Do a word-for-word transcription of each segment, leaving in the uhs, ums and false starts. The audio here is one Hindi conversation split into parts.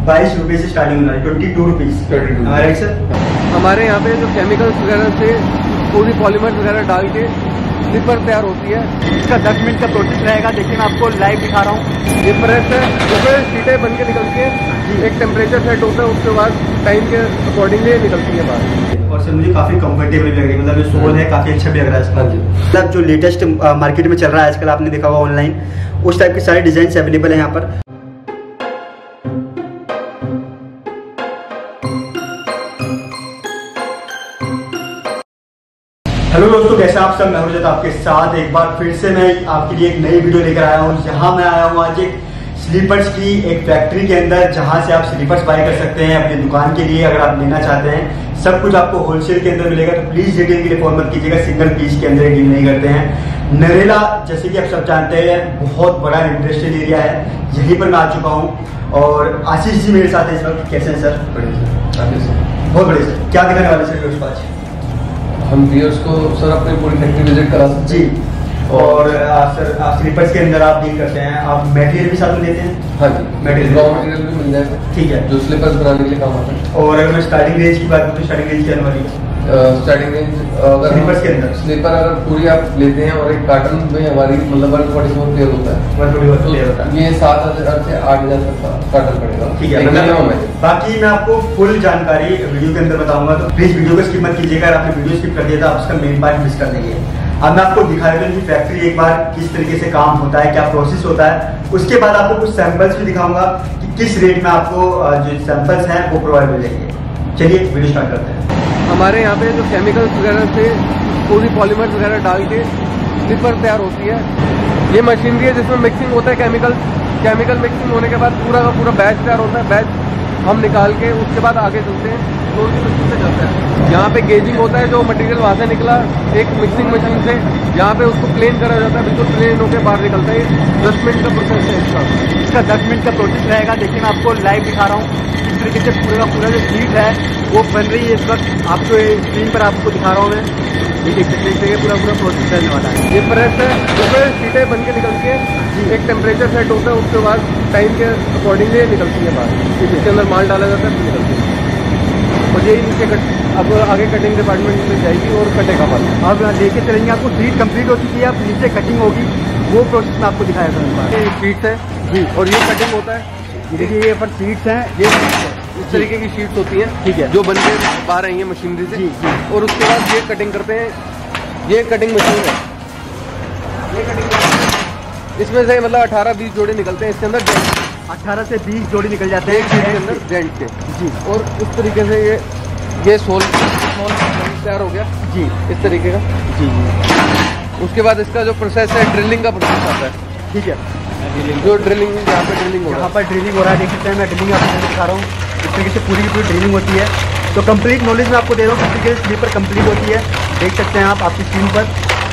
बाईस रुपए से स्टार्टिंग होना है, twenty two rupees. Right sir. हमारे यहाँ पे जो केमिकल्स वगैरह से पूरी पॉलीमर वगैरह डाल के स्लीपर तैयार होती है। इसका दस मिनट का प्रोसेस रहेगा, देखिए मैं आपको लाइव दिखा रहा हूँ। ये प्रेस है, उसमें सीटें बन के निकलती है, एक टेम्परेचर सेट होता है, उसके बाद टाइम के अकॉर्डिंगली निकलती है बाहर। और सर मुझे काफी कंफर्टेबल लग रही है, मतलब जो सोल है काफी अच्छा भी लग रहा है इसका। मतलब जो लेटेस्ट मार्केट में चल रहा है आजकल, आपने देखा होगा ऑनलाइन, उस टाइप के सारे डिजाइन अवेलेबल है यहाँ पर। हेलो दोस्तों, कैसे आप सब? मैं हूं आपके साथ एक बार फिर से मैं आपके लिए एक नई वीडियो लेकर आया हूं। यहाँ मैं आया हूं आज एक स्लीपर्स की एक फैक्ट्री के अंदर, जहां से आप स्लीपर्स बाय कर सकते हैं अपनी दुकान के लिए। अगर आप लेना चाहते हैं, सब कुछ आपको होलसेल के अंदर मिलेगा, तो प्लीज रिटेल के लिए फोन मत कीजिएगा, सिंगल पीस के अंदर डील नहीं करते हैं। नरेला, जैसे कि आप सब जानते हैं, बहुत बड़ा इंडस्ट्रियल एरिया है, यहीं पर मैं आ चुका हूँ। और आशीष जी मेरे साथ है इस वक्त। कैसे हैं सर? बहुत बड़े सर। क्या दिखाने वाले सर व्यूअर्स को आज? हम व्यूअर्स को सर अपनी पूरी फैक्ट्री विजिट करा सकते जी। और आप सर आप स्लीपर्स के अंदर आप डील करते हैं, आप मटेरियल भी साथ में देते हैं? हाँ जी, मटेरियल रॉ मटेरियल भी मिल जाएगा। ठीक है, जो स्लीपर्स बनाने के लिए काम आता है। और अगर मैं स्टार्टिंग रेंज की बात करूँ तो स्टार्टिंग रेंज क्या वाली है? स्टार्टिंग रेंज अगर स्लीपर्स के अंदर स्लीपर अगर पूरी आप लेते हैं और एक कार्टन में हमारी मतलब वन फोर्टी फोर प्लेयर होता है, वन फोर्टी फोर प्लेयर होता है, ये सात हजार से आठ हजार तक का कार्टन पड़ेगा। ठीक है, मतलब बाकी मैं आपको फुल जानकारी वीडियो के अंदर बताऊंगा, तो प्लीज वीडियो को स्किप मत कीजिएगा। आपने वीडियो स्किप कर दिया था, आप उसका मेन पार्ट मिस कर देंगे। अब मैं आपको दिखा देता हूँ कि फैक्ट्री एक बार किस तरीके से काम होता है, क्या प्रोसेस होता है। उसके बाद आपको कुछ सैंपल्स भी दिखाऊंगा कि किस रेट में आपको जो सैंपल्स हैं वो प्रोवाइड हो जाएंगे। चलिए वीडियो स्टार्ट करते हैं। हमारे यहाँ पे जो केमिकल्स वगैरह से पूरी पॉलीमर वगैरह डाल के स्लीपर तैयार होती है। ये मशीनरी है जिसमें मिक्सिंग होता है केमिकल केमिकल मिक्सिंग होने के बाद पूरा का पूरा बैच तैयार होता है। बैच हम निकाल के उसके बाद आगे चलते हैं, तो उसी मशीन से चलता है। यहाँ पे गेजिंग होता है, जो मटेरियल वहाँ से निकला एक मिक्सिंग मशीन से, यहाँ पे उसको प्लेन करा जाता है, बिल्कुल प्लेन होकर बाहर निकलता है। दस मिनट का प्रोसेस है इसका इसका दस मिनट का प्रोसेस रहेगा, देखिए मैं आपको लाइव दिखा रहा हूँ इस तरीके से। पूरा का पूरा जो शीट है वो बन रही है इस वक्त, आपको स्क्रीन पर आपको दिखा रहा हूँ मैं। ये देख सकते हैं, पूरा पूरा प्रोसेस रहने वाला है। ये प्रेस है, उसमें सीटें बन के निकलती है, एक टेम्परेचर सेट होता है, उसके बाद टाइम के अकॉर्डिंगली निकलती है बाहर। इसके अंदर माल डाला जाता है तो निकलती है। और यही नीचे कट अब आगे कटिंग डिपार्टमेंट में जाएगी और कटेगा माल। अब लेके चलेंगे, आपको शीट कंप्लीट हो चुकी है, अब नीचे कटिंग होगी, वो प्रोसेस मैं आपको दिखाया था। ये शीट्स है जी, और ये कटिंग होता है। देखिए ये पर शीट्स हैं, ये इस तरीके की शीट्स होती हैं, ठीक है, जो बन के बाहर आई है मशीनरी से। जी, जी। और उसके बाद ये कटिंग करते हैं, ये कटिंग मशीन है, ये कटिंग इसमें से मतलब अठारह बीस जोड़े निकलते हैं इसके अंदर। अठारह से बीस जोड़े निकल जाते हैं एक शीट के अंदर जेंट के। जी, और इस तरीके से ये ये सोल सोल तैयार हो गया जी, इस तरीके का। जी जी। उसके बाद इसका जो प्रोसेस है, ड्रिलिंग का प्रोसेस आता है। ठीक है, जो ड्रिलिंग यहाँ पे ड्रिलिंग हो रहा है, यहाँ पर ड्रिलिंग हो रहा है, देख सकते हैं। मैं ड्रिलिंग आपको दिखा रहा हूँ, इस तरीके से पूरी की पूरी ड्रिलिंग होती है। तो कंप्लीट नॉलेज मैं आपको दे रहा हूँ, किस तरीके से स्लीपर कंप्लीट होती है, देख सकते हैं आप आपकी स्क्रीन पर।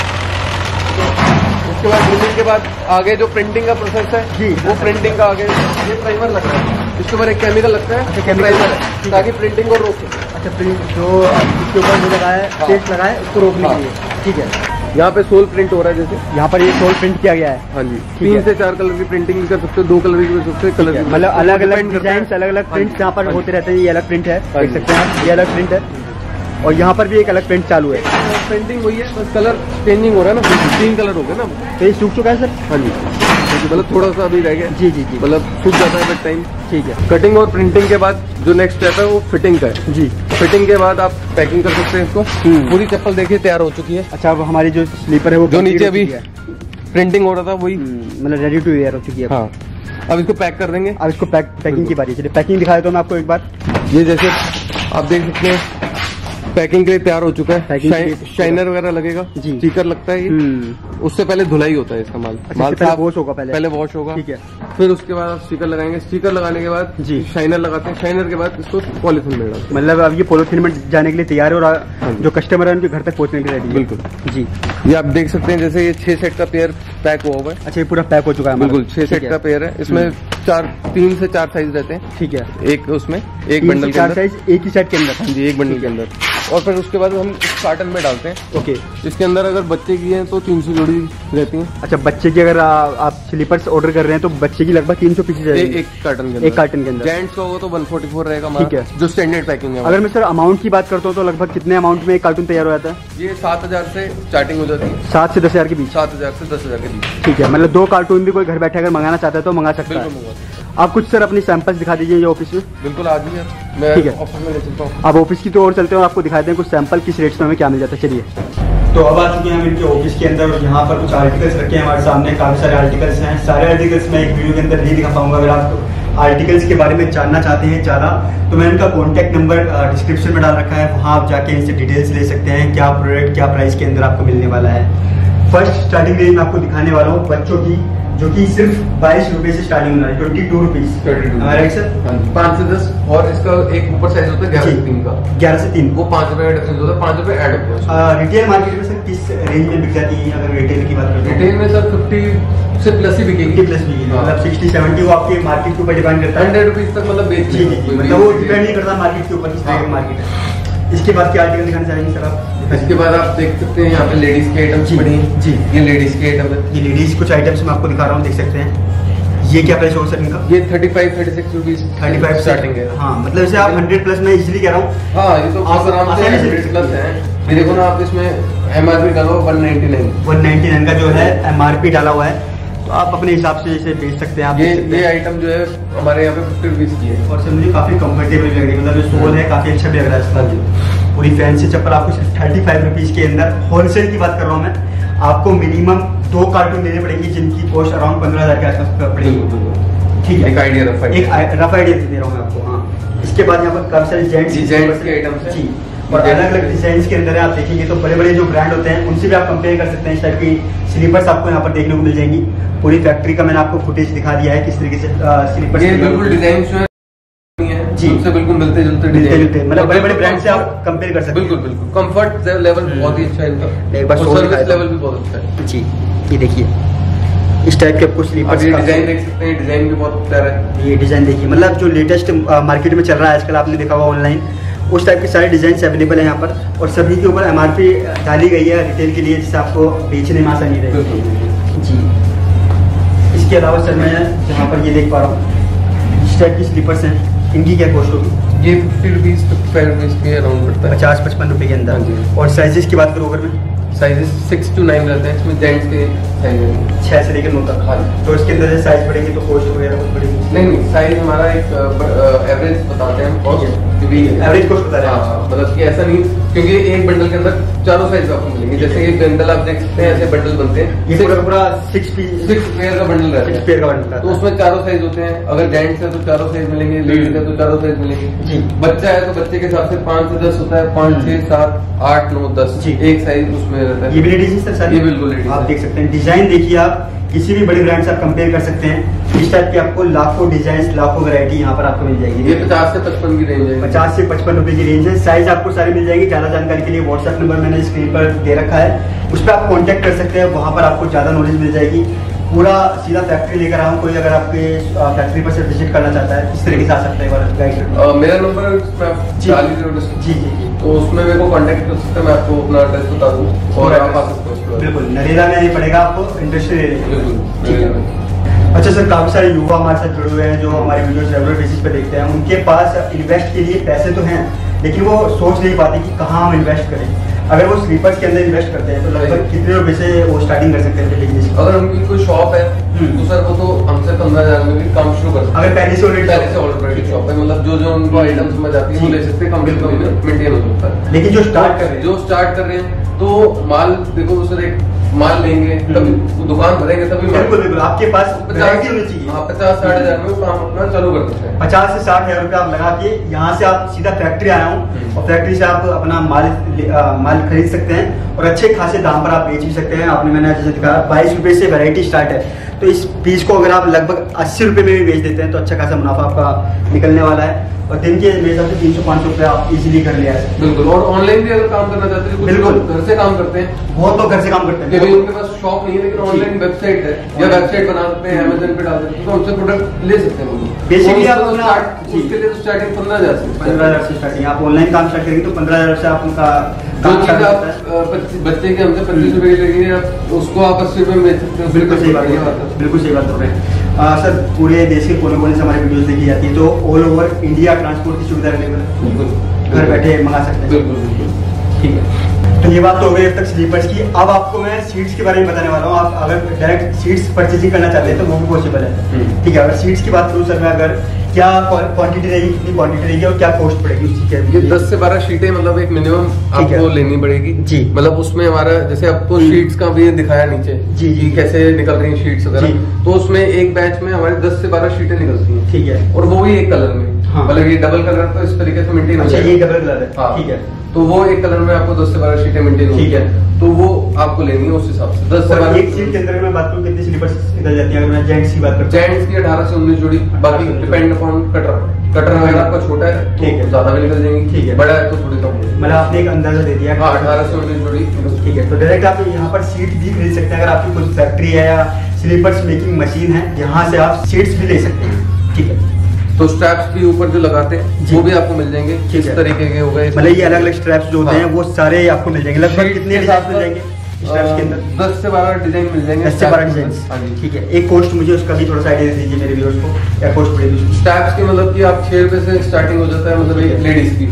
उसके बाद ड्रिलिंग के बाद आगे जो प्रिंटिंग का प्रोसेस है जी, वो प्रिंटिंग का आगे ये प्राइमर लगता है, इसके ऊपर एक केमिकल लगता है। अच्छा, केमिकल है ताकि प्रिंटिंग को रोके। अच्छा, प्रिंट जो इसके ऊपर जो लगा है, पेस्ट लगा है, उसको रोकने के लिए। ठीक है, यहाँ पे सोल प्रिंट हो रहा है, जैसे यहाँ पर ये सोल प्रिंट किया गया है। हाँ जी, तीन से चार कलर की प्रिंटिंग भी कर सकते हो, दो कलर की कर सकते हो, कलर मतलब अलग अलग डिजाइन, अलग अलग प्रिंट यहाँ पर होते रहते हैं। ये अलग प्रिंट है, देख सकते हैं आप, ये अलग प्रिंट है। और यहाँ पर भी एक अलग प्रिंट चालू है। प्रिंटिंग हुई है, बस कलर चेंजिंग हो रहा है ना, तीन कलर हो गए ना, तो ये सूख चुका है सर। हाँ जी, मतलब थोड़ा सा अभी रह गया। जी जी जी, मतलब सूख जाता है विद टाइम। ठीक है, कटिंग और प्रिंटिंग के बाद जो नेक्स्ट स्टेप है वो फिटिंग का है। जी, फिटिंग के बाद आप पैकिंग कर सकते हैं इसको। पूरी चप्पल देखिए तैयार हो चुकी है। अच्छा, अब हमारी जो स्लीपर है वो जो नीचे अभी प्रिंटिंग हो रहा था वही मतलब रेडी टू वेयर हो चुकी है। हाँ, अब इसको पैक कर देंगे। अब इसको पैक पैकिंग की बारी। चलिए पैकिंग दिखा देता हूँ मैं आपको एक बार। ये जैसे आप देख सकते हैं, पैकिंग के लिए तैयार हो चुका है। शाइनर वगैरह लगेगा जी, स्टिकर लगता है ये। उससे पहले धुलाई होता है इसका माल। माल पहले वॉश होगा, पहले पहले वॉश होगा। ठीक है, फिर उसके बाद आप स्टिकर लगाएंगे। स्टिकर लगाने के बाद जी शाइनर लगाते हैं। शाइनर के बाद इसको पॉलिथीन में डालते हैं। मतलब अब ये पॉलिथीन में जाने के लिए तैयार है और जो कस्टमर है उनके घर तक पहुंचने के लिए रेडी। बिल्कुल जी, ये आप देख सकते हैं, जैसे ये छह सेट का पेयर पैक हुआ हुआ है। अच्छा, ये पूरा पैक हो चुका है। बिल्कुल छह सेट का पेयर है। इसमें चार तीन से चार साइज रहते हैं। ठीक है, एक उसमें एक बंडल के अंदर साइज एक ही सेट के अंदर। हाँ जी, एक बंडल के अंदर। और फिर उसके बाद हम इस कार्टन में डालते हैं। ओके, इसके अंदर अगर बच्चे की है तो तीन सौ जोड़ी रहती हैं। अच्छा, बच्चे की अगर आ, आप स्लीपर्स ऑर्डर कर रहे हैं तो बच्चे की लगभग तीन सौ पीसेज रहेंगे एक कार्टन के अंदर। एक कार्टन के अंदर। जेंट्स का होगा तो वन फोर्टी फोर रहेगा। ठीक है, जो स्टैंडर्ड पैकिंग है। अगर मैं सर अमाउंट की बात करता हूँ तो लगभग कितने अमाउंट में एक कार्टून तैयार हो जाता है? ये सात हजार से स्टार्टिंग हो जाती है। सात से दस हजार के बीच। सात हजार से दस हजार के बीच। ठीक है, मतलब दो कार्टून भी कोई घर बैठे अगर मंगाना चाहता है तो मंगा सकता है। आप कुछ सर अपनी सैंपल्स दिखा दीजिए ये ऑफिस में। बिल्कुल, आ जाइए, मैं ठीक है, ऑफिस में ले चलता हूँ। आप ऑफिस की तो और चलते हो, आपको दिखाते हैं कुछ सैंपल किस रेट्स में हमें क्या मिल जाता है। चलिए, तो अब आ चुके हैं हम इनके ऑफिस के अंदर और यहाँ पर कुछ आर्टिकल्स रखे हैं हमारे सामने। काफी सारे आर्टिकल्स हैं। सारे आर्टिकल्स मैं एक वीडियो के अंदर नहीं दिखा पाऊंगा। अगर आप आर्टिकल्स के बारे में जानना चाहते हैं ज़्यादा तो मैं इनका कॉन्टैक्ट नंबर डिस्क्रिप्शन में डाल रखा है, वहाँ आप जाके इनसे डिटेल्स ले सकते हैं, क्या प्रोडक्ट क्या प्राइस के अंदर आपको मिलने वाला है। फर्स्ट स्टार्टिंग रेंज मैं आपको दिखाने वाला हूँ बच्चों की, जो कि सिर्फ बाईस रुपए से स्टार्टिंग होना है। Twenty two rupees right sir? पाँच से दस। और इसका एक ऊपर साइज होता है ग्यारह से तीन का। ग्यारह से तीन वो पाँच रुपए का डिफरेंस होता है, पाँच रुपए ऐड होता है। रिटेल मार्केट में सर किस रेंज में बिक जाती है? अगर रिटेल की बात करें रिटेल में सर फिफ्टी से प्लस ही बिकेगी। प्लस बिकेगी, मतलब सिक्सटी सेवेंटी वो आपके मार्केट के ऊपर डिपेंड करता है। हंड्रेड रुपीज तक मतलब बेच जी जी, मतलब वो डिपेंड नहीं करता मार्केट के ऊपर, किस तरह की मार्केट है। इसके बाद क्या आर्टिकल दिखाना चाहेंगे सर आप? इसके बाद आप देख सकते हैं यहाँ पे लेडीज के आइटम्स पड़ी हैं। जी, ये लेडीज के आइटम है। ये लेडीज कुछ आइटम्स मैं आपको दिखा रहा हूँ, देख सकते हैं। ये क्या प्राइस होगा सर इनका? ये thirty five thirty six rupees thirty five starting है। हाँ, मतलब इसे आप हंड्रेड प्लस में इजिली कह रहा हूँ। हाँ, ये तो आप आराम से हंड्रेड प्लस है। ये देखो ना, आप इसमें एमआरपी डालो one ninety nine one ninety nine का जो है एमआरपी डाला हुआ है, तो आप अपने हिसाब से इसे बेच सकते हैं। आप ये ये आइटम जो है हमारे यहाँ पे फिफ्टी रुपीज की है। और सर मुझे काफी कंफर्टेबल लग रही है, मतलब जो सोल है काफी अच्छा भी लग रहा है इसका। पूरी फैंसी चप्पल आपको सिर्फ थर्टी फाइव रुपीज के अंदर, होलसेल की बात कर रहा हूँ मैं। आपको मिनिमम दो कार्टून लेने पड़ेंगे जिनकी कॉस्ट अराउंड पंद्रह हजार के आसपास पड़ेगी। ठीक है, एक आइडिया रफ आइडिया एक रफ आइडिया दे रहा हूँ मैं आपको। हाँ, इसके बाद यहाँ पर काफी सारे जेंट्स जेंट्स के आइटम्स जी, और अलग अलग डिजाइन के अंदर है। आप देखेंगे तो बड़े बड़े जो ब्रांड होते हैं उनसे भी आप कंपेयर कर सकते हैं। इस टाइप की स्लीपर्स आपको यहाँ पर देखने को मिल जाएंगी। पूरी फैक्ट्री का मैंने आपको फुटेज दिखा दिया है किस तरीके से स्लीपर्स। ये बिल्कुल डिजाइन जो है जी उससे बिल्कुल मिलते जुलते डिजाइन, मतलब बड़े बड़े ब्रांड से आप कंपेयर कर सकते हैं। बिल्कुल बिल्कुल कंफर्ट लेवल बहुत ही अच्छा है इनका, एक बार सर्विस लेवल भी बहुत अच्छा है जी। ये देखिए, इस टाइप के आपको स्लीपर्स ये डिजाइन देख सकते हैं, डिजाइन भी बहुत प्यारा है। ये डिजाइन देखिए, मतलब जो लेटेस्ट मार्केट में चल रहा है आजकल, आपने देखा होगा ऑनलाइन, उस टाइप के सारे डिजाइन अवेलेबल है यहाँ पर। और सभी के ऊपर एमआरपी डाली गई है रिटेल के लिए, जिससे आपको बेचने में आसानी रहेगी जी। इसके अलावा सर मैं जहाँ पर ये देख पा रहा हूँ इस टाइप की स्लीपर्स हैं, इनकी क्या कॉस्ट होगी? ये fifty rupees fifty five rupees के अराउंड पड़ता है, पचास पचपन रुपए के अंदर। और साइजेस की बात करूँ अगर मैं, साइजेस सिक्स टू नाइन रहते हैं इसमें, जेंट्स के साइज है छह से लेकर नौ तक। हाँ, तो इसके अंदर साइज बढ़ेंगे तो कॉस्ट वगैरह कुछ बढ़ेगी? नहीं नहीं, साइज हमारा एक एवरेज बताते हैं, एवरेज कॉस्ट बता रहे हैं, मतलब कि ऐसा नहीं, क्योंकि एक बंडल के अंदर चारों साइज आपको मिलेंगे। जैसे एक बंडल आप देख सकते हैं, ऐसे बंडल बनते हैं, ये पूरा पूरा सिक्स सिक्स पेयर का बंडल रहता है, सिक्स पेयर का बंडल, तो उसमें चारों साइज होते हैं। अगर जेंट्स है तो चारों साइज मिलेंगे, लेडीज है तो चारों साइज मिलेंगे जी। बच्चा है तो बच्चे के हिसाब से पाँच से दस होता है, पाँच छह सात आठ नौ दस जी, एक साइज उसमें रहता है। ये भी लेडीज है सर? ये बिल्कुल लेडीज। आप देख सकते हैं डिजाइन देखिए, आप किसी भी बड़ी ब्रांड से आप कंपेयर कर सकते हैं। इस टाइप की आपको लाखों डिजाइन लाखों वैरायटी यहाँ पर आपको मिल जाएगी। ये पचास से पचपन की रेंज है, पचास से पचपन रुपए की रेंज है। साइज आपको सारी मिल जाएगी। ज्यादा जानकारी के लिए व्हाट्सएप नंबर मैंने स्क्रीन पर दे रखा है, उस पर आप कॉन्टेक्ट कर सकते हैं, वहाँ पर आपको ज्यादा नॉलेज मिल जाएगी। पूरा सीधा फैक्ट्री लेकर आऊँ, कोई अगर आपके फैक्ट्री पर से विजिट करना चाहता है किस तरीके से आ सकता है गाइड? मेरा नंबर जी जी जी, तो उसमें मेरे को कांटेक्ट कर सकते हैं, मैं आपको अपना एड्रेस बता दूँ और आप आ सकते हो। बिल्कुल, नरेला में नहीं पड़ेगा आपको, इंडस्ट्रियल एरिया। अच्छा सर, काफी सारे युवा हमारे साथ जुड़े हुए हैं जो हमारे वीडियोस रेगुलर बेसिस पे देखते हैं। उनके पास इन्वेस्ट के लिए पैसे तो हैं, लेकिन वो सोच नहीं पाते कि कहाँ हम इन्वेस्ट करें। अगर वो स्लीपर्स के अंदर इन्वेस्ट करते हैं तो लगभग कितने रुपए से वो स्टार्टिंग कर सकते हैं बिजनेस? अगर उनकी कोई शॉप है तो सर वो तो हमसे पंद्रह हजार में भी काम शुरू कर सकते हैं। अगर पहले से ऑलरेडी पहले से ऑलरेडी शॉप है, मतलब जो जो उनको आइटम्स में जाती है वो ले सकते हैं, कम से कम में मेंटेन हो सकता है। लेकिन जो स्टार्ट कर रहे हैं जो स्टार्ट कर रहे हैं तो माल देखो सर, एक माल लेंगे तभी दुकान भरेंगे तभी। बिल्कुल बिल्कुल, आपके पास पचास होनी चाहिए। हाँ, पचास साठ हजार में काम अपना चालू कर सकते हैं। पचास से साठ हजार रुपए आप लगा के यहाँ से आप सीधा फैक्ट्री आया हूँ और फैक्ट्री से आप अपना माल आ, माल खरीद सकते हैं और अच्छे खासे दाम पर आप बेच भी सकते हैं। आपने मैंने जैसे दिखाया बाईस रुपए से वैरायटी स्टार्ट है, तो इस पीस को अगर आप लगभग अस्सी रुपए में भी बेच देते हैं तो अच्छा खासा मुनाफा आपका निकलने वाला है। और दिन के मेरे हिसाब से तीन सौ पाँच सौ रुपये आप इजीली कर लिया है। बिल्कुल। और ऑनलाइन भी अगर काम करना चाहते हैं, बिल्कुल घर से काम करते हैं, बहुत लोग घर से काम करते हैं, क्योंकि उनके पास शॉप नहीं है लेकिन ऑनलाइन वेबसाइट है या वेबसाइट बना सकते हैं, अमेजन पे डाल सकते हैं, तो हमसे प्रोडक्ट ले सकते हैं। बेसिकली आप उसके लिए तो स्टार्टिंग पंद्रह हजार से पंद्रह हजार से स्टार्टिंग, आप ऑनलाइन काम स्टार्ट करेंगे तो पंद्रह हजार से आप उनका काम स्टार्ट करता है। बच्चे के हमसे पच्चीस रुपए की लगेगी, उसको आप अस्सी रुपए में बेच सकते हो। बिल्कुल सही बात है, बिल्कुल सही बात हो रही है। सर पूरे देश के कोने कोने से हमारी वीडियोस देखी जाती है, तो ऑल ओवर इंडिया ट्रांसपोर्ट की सुविधा अवेलेबल है, बिल्कुल घर बैठे मंगा सकते हैं। बिल्कुल बिल्कुल ठीक है, तो ये बात तो हो गई अब तक स्लीपर्स की। अब आपको मैं सीट्स के बारे में बताने वाला हूँ। आप अगर डायरेक्ट सीट्स परचेजिंग करना चाहते हैं तो वो भी पॉसिबल है। ठीक है, अगर सीट्स की बात करूँ सर मैं, अगर क्या क्वांटिटी रहेगी, कितनी क्वांटिटी रहेगी और क्या कॉस्ट पड़ेगी उसकी, क्या ये दस से बारह शीटें मतलब एक मिनिमम आपको लेनी पड़ेगी जी। मतलब उसमें हमारा जैसे आपको शीट्स का भी दिखाया नीचे जी जी कैसे निकल रही है शीट्स वगैरह, तो उसमें एक बैच में हमारी दस से बारह शीटें निकलती हैं। ठीक है, और वो भी एक कलर में, मतलब ये डबल कलर तो इस तरीके से मेंटेन हो जाएगा। ये डबल कलर है, ठीक है, तो वो एक कलर में आपको दस से बारह शीटें मेंटेन होगी। ठीक है, तो वो आपको लेनी है उस हिसाब से। दस से बारह एक सीट के अंदर मैं बात करूँ कितनी स्लीपर्स निकल जाती है? अगर मैं जेंट्स की बात करूँ, जेंट्स की अठारह से उन्नीस जोड़ी, बाकी डिपेंड अपॉन कटर। कटर अगर आपका छोटा है तो ज्यादा भी निकल जाएंगी, ठीक है, बड़ा है तो थोड़ी कम। मतलब आपने एक अंदाजा दे दिया, हाँ अठारह से उन्नीस जोड़ी। ठीक है, तो डायरेक्ट आप यहाँ पर सीट भी खरीद सकते हैं। अगर आपकी कोई फैक्ट्री है या स्लीपर्स मेकिंग मशीन है, यहाँ से आप सीट्स भी ले सकते हैं। ठीक है, तो स्ट्रैप्स भी ऊपर जो लगाते हैं वो भी आपको मिल जाएंगे, किस तरीके के हो गए, मतलब ये अलग अलग स्ट्रैप्स जो होते हैं वो सारे आपको मिल जाएंगे। लगभग कितने हिसाब मिल जाएंगे स्ट्रैप्स के अंदर? दस से बारह डिजाइन मिल जाएंगे, दस से बारह डिजाइन। ठीक है, एक कॉस्ट मुझे उसका भी थोड़ा सा आइडिया दे दीजिए मेरे व्यूअर्स को, क्या कॉस्ट पड़ेगी स्ट्रैप्स की? मतलब कि आप छह रुपए से स्टार्टिंग हो जाता है, मतलब एक लेडीज की,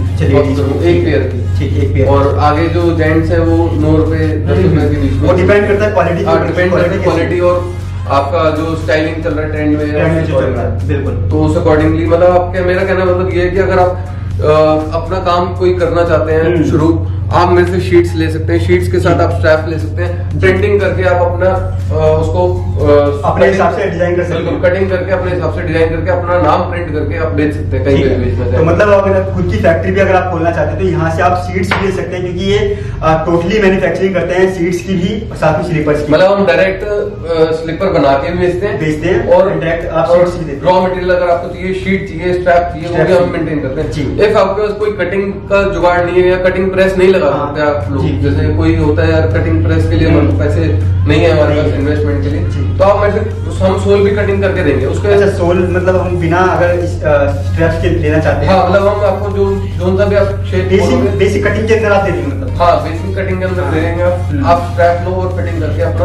एक पेयर की। ठीक है, एक पेयर। और आगे जो जेंट्स है वो नौ रुपए दस रुपए के बीच में, वो डिपेंड करता है क्वालिटी, डिपेंड करता है क्वालिटी और आपका जो स्टाइलिंग चल रहा है, ट्रेंड में चल रहा है, बिल्कुल, तो उस अकॉर्डिंगली मतलब आपके, मेरा कहना मतलब ये है कि अगर आप आ, अपना काम कोई करना चाहते हैं शुरू, आप मेरे से शीट्स ले सकते हैं, शीट्स के साथ आप स्ट्रैप ले सकते हैं, प्रिंटिंग करके आप अपना आ, उसको आ, अपने हिसाब से डिजाइन कर सकते हैं, कटिंग करके अपने हिसाब से डिजाइन करके अपना नाम प्रिंट करके आप बेच सकते हैं, कहीं भी बेचना चाहते हैं। तो मतलब अगर खुद की फैक्ट्री भी अगर आप खोलना चाहते हैं तो यहाँ से आप सीट्स भी ले सकते हैं, क्योंकि ये टोटली मैन्युफैक्चरिंग करते हैं सीट्स की भी साथ में स्लीपर्स की। मतलब हम डायरेक्ट स्लीपर बना के बेचते हैं बेचते हैं और डायरेक्ट आप सीट्स भी देते हैं। रॉ मटेरियल अगर आपको चाहिए, शीट चाहिए, स्ट्रैप चाहिए, वो भी हम मेंटेन करते हैं। इफ आपके पास कोई कटिंग का जुगाड़ नहीं है या कटिंग प्रेस नहीं लगा सकते आप लोग, जैसे कोई होता है यार कटिंग प्रेस के लिए पैसे नहीं है हमारे पास इन्वेस्टमेंट के लिए, तो आप मेरे से हम सोल भी कटिंग करके देंगे उसके। अच्छा, सोल मतलब हम बिना अगर स्ट्रैप्स के लेना चाहते हैं? हाँ, मतलब हम आपको जो जो सा भी आप शेप बेसिक बेसिक कटिंग के अंदर आप दे देंगे, मतलब हाँ बेसिक कटिंग के अंदर दे देंगे आप आप स्ट्रैप लो और कटिंग करके अपना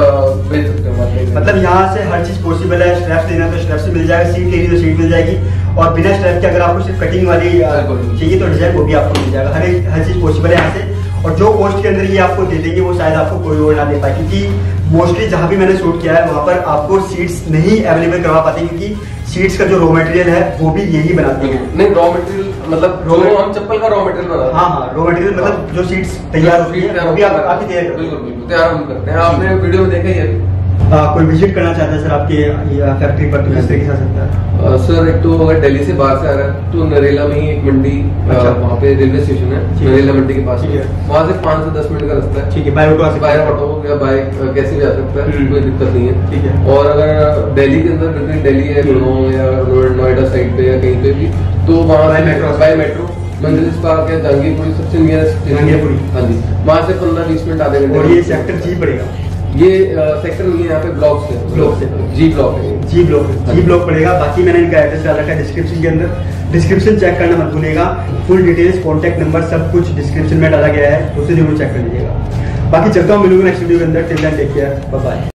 बेच सकते हो। मतलब यहाँ से हर चीज पॉसिबल है, स्ट्रैप्स लेना तो स्ट्रैप्स मिल जाएगा, सीट लेनी तो सीट मिल जाएगी, और बिना स्ट्रैप के अगर आपको सिर्फ कटिंग वाली चाहिए तो डिजाइन वो भी आपको मिल जाएगा। हर एक हर चीज पॉसिबल है यहाँ से। और जो कॉस्ट के अंदर ये आपको दे देंगे वो शायद आपको कोई और ना दे पाए, क्योंकि मोस्टली जहाँ भी मैंने शूट किया है वहाँ पर आपको सीट्स नहीं अवेलेबल करवा पाते, क्योंकि सीट्स का जो रॉ मटेरियल है वो भी यही बनाते हैं। नहीं, रॉ मटेरियल मतलब जो हम चप्पल का रॉ मटेरियल बनाते हैं। हाँ हाँ, रॉ मटेरियल मतलब जो सीट्स तैयार होती है वो भी आप काफी तैयार करते हैं। बिल्कुल बिल्कुल तैयार हम करते हैं, आपने वीडियो में देखा ही है। आ, कोई विजिट करना चाहता है सर आपके फैक्ट्री पर तो किस तरीके से आ सकता है? सर एक तो अगर दिल्ली से बाहर से आ रहा है तो नरेला में ही एक मंडी, वहाँ पे रेलवे स्टेशन है, नरेला मंडी के पास, वहाँ से पाँच से दस मिनट का रास्ता है। ठीक है, बाय ऑटो बाय ऑटो या बाइक कैसे भी आ सकता है, कोई दिक्कत नहीं है। ठीक है, और अगर दिल्ली के अंदर बिटवीन दिल्ली है, गुड़गांव या नोएडा साइड पे या कहीं पे भी, तो वहाँ बाय मेट्रो बाय मेट्रो मंदिर पार्क है, जहांगीरपुरी सबसे नियरेस्ट जहांगीरपुरी, हाँ जी, वहाँ से पंद्रह बीस मिनट आधे घंटे। और ये सेक्टर जी पड़ेगा? ये सेक्टर नहीं है, यहाँ पे ब्लॉक से ब्लॉक से जी ब्लॉक है, जी ब्लॉक जी ब्लॉक पड़ेगा। बाकी मैंने इनका एड्रेस डाल रखा है डिस्क्रिप्शन के अंदर, डिस्क्रिप्शन चेक करना मत भूलिएगा। फुल डिटेल्स, कॉन्टैक्ट नंबर सब कुछ डिस्क्रिप्शन में डाला गया है, उसे जरूर चेक कर लीजिएगा। बाकी चलता हूँ, मिलूंगा नेक्स्ट वीडियो के अंदर। Till then take care, bye bye.